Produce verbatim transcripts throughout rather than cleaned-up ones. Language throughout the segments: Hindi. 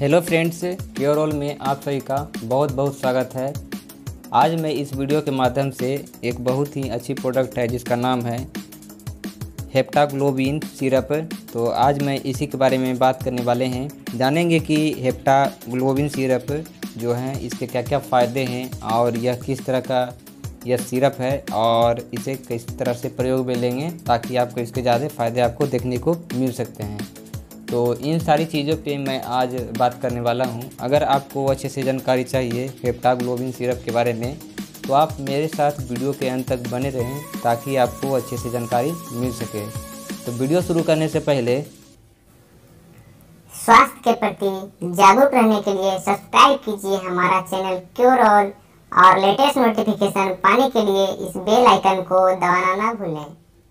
हेलो फ्रेंड्स, क्योर ऑल में आप सभी का बहुत बहुत स्वागत है। आज मैं इस वीडियो के माध्यम से एक बहुत ही अच्छी प्रोडक्ट है जिसका नाम है हेप्टाग्लोबिन सिरप। तो आज मैं इसी के बारे में बात करने वाले हैं। जानेंगे कि हेप्टाग्लोबिन सिरप जो है इसके क्या क्या फ़ायदे हैं और यह किस तरह का यह सिरप है और इसे किस तरह से प्रयोग में लेंगे ताकि आपको इसके ज़्यादा फ़ायदे आपको देखने को मिल सकते हैं। तो इन सारी चीज़ों पे मैं आज बात करने वाला हूँ। अगर आपको अच्छे से जानकारी चाहिए हेप्टाग्लोबिन सिरप के बारे में तो आप मेरे साथ वीडियो के अंत तक बने रहें ताकि आपको अच्छे से जानकारी मिल सके। तो वीडियो शुरू करने से पहले स्वास्थ्य के प्रति जागरूक रहने के लिए सब्सक्राइब कीजिए हमारा चैनल क्योर ऑल और लेटेस्ट नोटिफिकेशन पाने के लिए इस बेल आइकन को दबाना ना भूलें।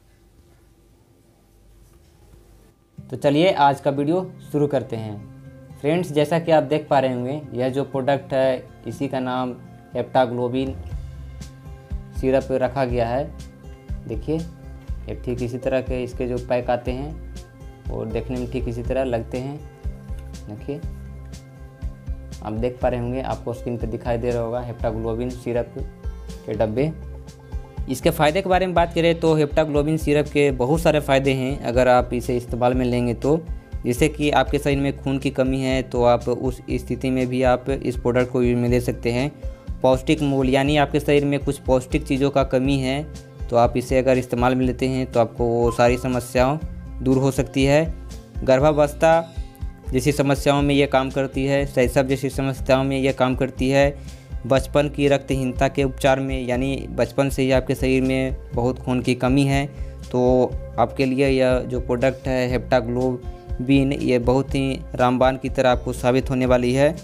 तो चलिए आज का वीडियो शुरू करते हैं। फ्रेंड्स, जैसा कि आप देख पा रहे होंगे यह जो प्रोडक्ट है इसी का नाम हेप्टाग्लोबिन सिरप रखा गया है। देखिए ये ठीक इसी तरह के इसके जो पैक आते हैं और देखने में ठीक इसी तरह लगते हैं। देखिए आप देख पा रहे होंगे, आपको स्क्रीन पर दिखाई दे रहा होगा हेप्टाग्लोबिन सिरप के डब्बे। इसके फ़ायदे के बारे में बात करें तो हेप्टाग्लोबिन सिरप के बहुत सारे फ़ायदे हैं अगर आप इसे इस्तेमाल में लेंगे तो। जैसे कि आपके शरीर में खून की कमी है तो आप उस स्थिति में भी आप इस प्रोडक्ट को यूज में ले सकते हैं। पौष्टिक मूल यानी आपके शरीर में कुछ पौष्टिक चीज़ों का कमी है तो आप इसे अगर इस्तेमाल में लेते हैं तो आपको वो सारी समस्याओं दूर हो सकती है। गर्भावस्था जैसी समस्याओं में ये काम करती है। शैशव जैसी समस्याओं में ये काम करती है। बचपन की रक्तहीनता के उपचार में यानी बचपन से ही आपके शरीर में बहुत खून की कमी है तो आपके लिए यह जो प्रोडक्ट है हेप्टाग्लोबिन ये बहुत ही रामबाण की तरह आपको साबित होने वाली है।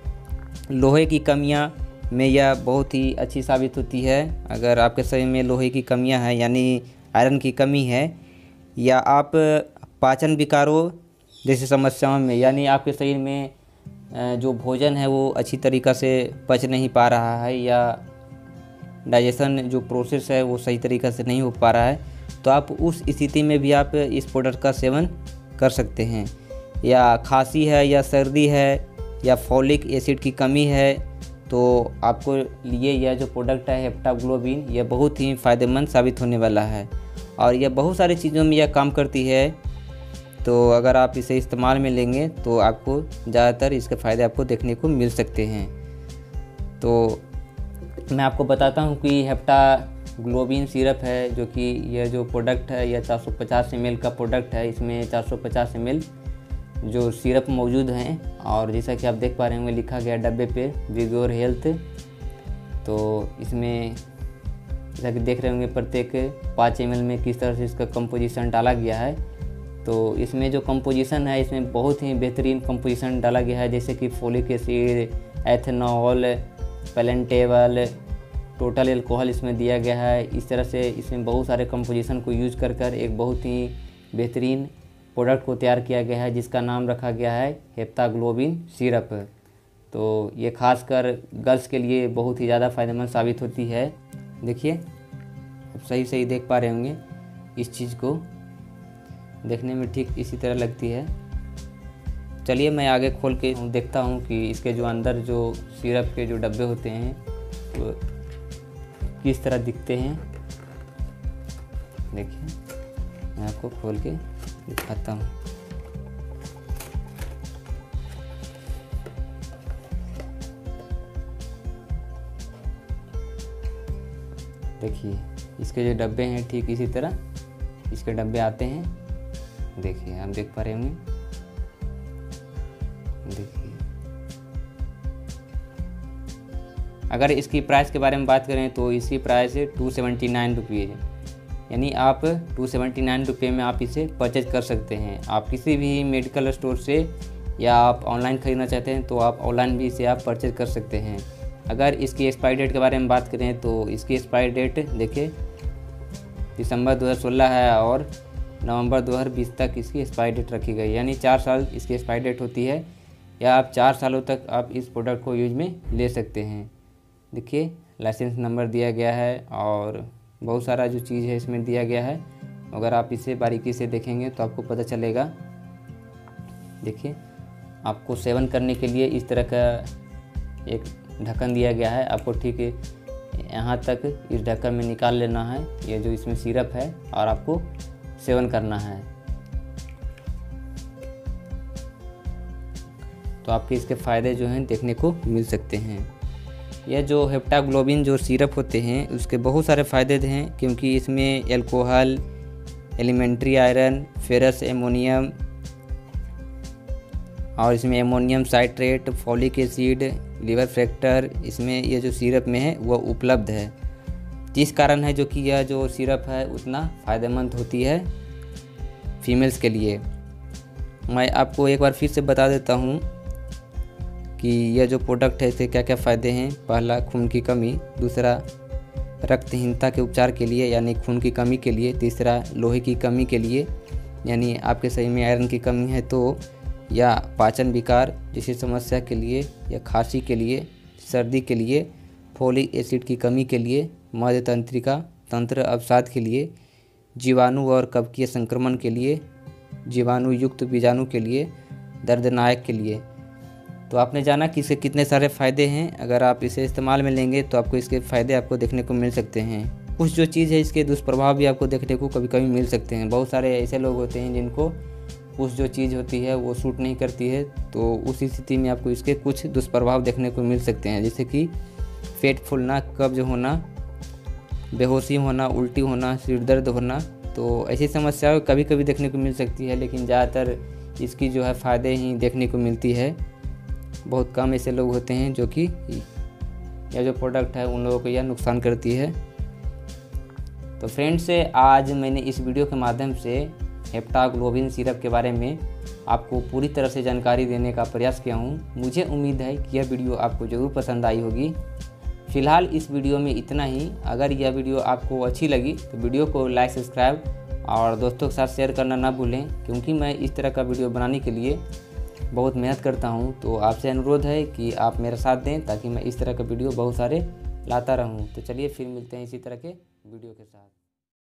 लोहे की कमियां में यह बहुत ही अच्छी साबित होती है। अगर आपके शरीर में लोहे की कमियां हैं यानी आयरन की कमी है या आप पाचन विकारों जैसी समस्याओं में यानी आपके शरीर में जो भोजन है वो अच्छी तरीक़ा से पच नहीं पा रहा है या डाइजेशन जो प्रोसेस है वो सही तरीक़ा से नहीं हो पा रहा है तो आप उस स्थिति में भी आप इस प्रोडक्ट का सेवन कर सकते हैं। या खांसी है या सर्दी है या फॉलिक एसिड की कमी है तो आपको लिए यह जो प्रोडक्ट है हेप्टाग्लोबिन यह बहुत ही फ़ायदेमंद साबित होने वाला है और यह बहुत सारी चीज़ों में यह काम करती है। तो अगर आप इसे इस्तेमाल में लेंगे तो आपको ज़्यादातर इसके फ़ायदे आपको देखने को मिल सकते हैं। तो मैं आपको बताता हूँ कि हेप्टाग्लोबिन सिरप है जो कि यह जो प्रोडक्ट है यह चार सौ पचास एम एल का प्रोडक्ट है। इसमें चार सौ पचास एम एल जो सिरप मौजूद हैं और जैसा कि आप देख पा रहे होंगे लिखा गया डब्बे पे विगोर हेल्थ। तो इसमें जैसा कि देख रहे होंगे प्रत्येक पाँच एम एल में किस तरह से इसका कंपोजिशन डाला गया है। तो इसमें जो कंपोजिशन है इसमें बहुत ही बेहतरीन कंपोजिशन डाला गया है जैसे कि folic acid, ethanol, palatable, total alcohol इसमें दिया गया है। इस तरह से इसमें बहुत सारे कंपोजिशन को यूज कर कर एक बहुत ही बेहतरीन प्रोडक्ट को तैयार किया गया है जिसका नाम रखा गया है हेप्टाग्लोबिन सिरप। तो ये खासकर गर्ल्स के लिए बहुत ही ज़्यादा फ़ायदेमंद साबित होती है। देखिए आप सही सही देख पा रहे होंगे, इस चीज़ को देखने में ठीक इसी तरह लगती है। चलिए मैं आगे खोल के देखता हूँ कि इसके जो अंदर जो सिरप के जो डब्बे होते हैं वो किस तरह दिखते हैं। देखिए मैं आपको खोल के दिखाता हूँ। देखिए इसके जो डब्बे हैं ठीक इसी तरह इसके डब्बे आते हैं। देखिए आप देख पा रहे होंगे। देखिए अगर इसकी प्राइस के बारे में बात करें तो इसकी प्राइस है टू सेवेंटी नाइन रुपये यानी आप टू सेवेंटी नाइन रुपये में आप इसे परचेज कर सकते हैं। आप किसी भी मेडिकल स्टोर से या आप ऑनलाइन ख़रीदना चाहते हैं तो आप ऑनलाइन भी इसे आप परचेज कर सकते हैं। अगर इसकी एक्सपायरी डेट के बारे में बात करें तो इसकी एक्सपायरी डेट देखिए दिसंबर दो हज़ार सोलह है और नवंबर दो हज़ार बीस तक इसकी एक्सपायरी डेट रखी गई यानी चार साल इसकी एक्सपायरी डेट होती है या आप चार सालों तक आप इस प्रोडक्ट को यूज में ले सकते हैं। देखिए लाइसेंस नंबर दिया गया है और बहुत सारा जो चीज़ है इसमें दिया गया है। अगर आप इसे बारीकी से देखेंगे तो आपको पता चलेगा। देखिए आपको सेवन करने के लिए इस तरह का एक ढक्कन दिया गया है। आपको ठीक यहाँ तक इस ढक्कन में निकाल लेना है ये जो इसमें सिरप है और आपको सेवन करना है। तो आपके इसके फ़ायदे जो हैं देखने को मिल सकते हैं। यह जो हेप्टाग्लोबिन जो सिरप होते हैं उसके बहुत सारे फ़ायदे हैं, क्योंकि इसमें alcohol, elementary iron, ferrous ammonium और इसमें ammonium citrate, folic acid, liver factor इसमें ये जो सिरप में है वह उपलब्ध है। जिस कारण है जो कि यह जो सिरप है उतना फ़ायदेमंद होती है फीमेल्स के लिए। मैं आपको एक बार फिर से बता देता हूँ कि यह जो प्रोडक्ट है इसके क्या क्या फ़ायदे हैं। पहला, खून की कमी। दूसरा, रक्तहीनता के उपचार के लिए यानी खून की कमी के लिए। तीसरा, लोहे की कमी के लिए यानी आपके शरीर में आयरन की कमी है तो, या पाचन विकार जैसी समस्या के लिए, या खांसी के लिए, सर्दी के लिए, फोलिक एसिड की कमी के लिए, मध्य तंत्रिका तंत्र अवसाद के लिए, जीवाणु और कवकीय संक्रमण के लिए, जीवाणु युक्त बीजाणु के लिए, दर्दनायक के लिए। तो आपने जाना कि इसके कितने सारे फ़ायदे हैं। अगर आप इसे इस्तेमाल में लेंगे तो आपको इसके फ़ायदे आपको देखने को मिल सकते हैं। कुछ जो चीज़ है इसके दुष्प्रभाव भी आपको देखने को कभी कभी मिल सकते हैं। बहुत सारे ऐसे लोग होते हैं जिनको कुछ जो चीज़ होती है वो सूट नहीं करती है, तो उस स्थिति में आपको इसके कुछ दुष्प्रभाव देखने को मिल सकते हैं, जैसे कि पेट फूलना, कब्ज होना, बेहोशी होना, उल्टी होना, सिर दर्द होना। तो ऐसी समस्याएं कभी कभी देखने को मिल सकती है, लेकिन ज़्यादातर इसकी जो है फ़ायदे ही देखने को मिलती है। बहुत कम ऐसे लोग होते हैं जो कि यह जो प्रोडक्ट है उन लोगों को यह नुकसान करती है। तो फ्रेंड्स, आज मैंने इस वीडियो के माध्यम से हेप्टाग्लोबिन सिरप के बारे में आपको पूरी तरह से जानकारी देने का प्रयास किया हूँ। मुझे उम्मीद है कि यह वीडियो आपको ज़रूर पसंद आई होगी। फ़िलहाल इस वीडियो में इतना ही। अगर यह वीडियो आपको अच्छी लगी तो वीडियो को लाइक, सब्सक्राइब और दोस्तों के साथ शेयर करना ना भूलें, क्योंकि मैं इस तरह का वीडियो बनाने के लिए बहुत मेहनत करता हूँ। तो आपसे अनुरोध है कि आप मेरा साथ दें ताकि मैं इस तरह का वीडियो बहुत सारे लाता रहूँ। तो चलिए फिर मिलते हैं इसी तरह के वीडियो के साथ।